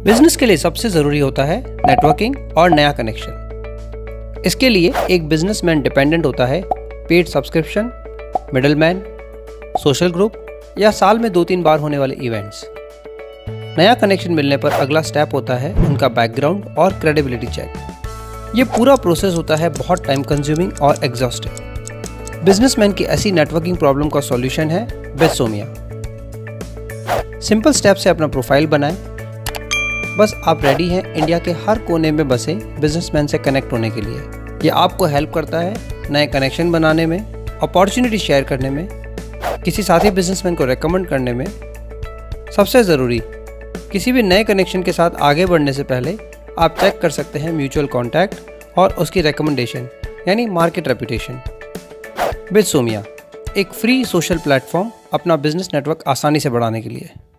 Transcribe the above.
Business के लिए सबसे ज़रूरी होता है नेटवर्किंग और नया कनेक्शन। इसके लिए एक बिजनेसमैन डिपेंडेंट होता है paid subscription, middleman, social group या साल में 2-3 बार होने वाले इवेंट्स। नया कनेक्शन मिलने पर अगला स्टेप होता है उनका बैकग्राउंड और क्रेडिबिलिटी चेक। ये पूरा प्रोसेस होता है बहुत टाइम कंज्यूमिंग और एग्जॉस्टिव। बिजनेसमैन की ऐसी नेटवर्किंग प्रॉब्लम का सॉल्यूशन है विद सोमिया। सिंपल स्टेप से अपना प्रोफाइल बनाएं। बस आप रेडी हैं इंडिया के हर कोने में बसे बिजनेसमैन से कनेक्ट होने के लिए। ये आपको हेल्प करता है नए कनेक्शन बनाने में, अपॉर्चुनिटी शेयर करने में, किसी साथी बिजनेसमैन को रेकमेंड करने में। सबसे ज़रूरी, किसी भी नए कनेक्शन के साथ आगे बढ़ने से पहले आप चेक कर सकते हैं म्यूचुअल कॉन्टैक्ट और उसकी रिकमेंडेशन यानी मार्केट रेपुटेशन। विद सोमिया, एक फ्री सोशल प्लेटफॉर्म अपना बिजनेस नेटवर्क आसानी से बढ़ाने के लिए।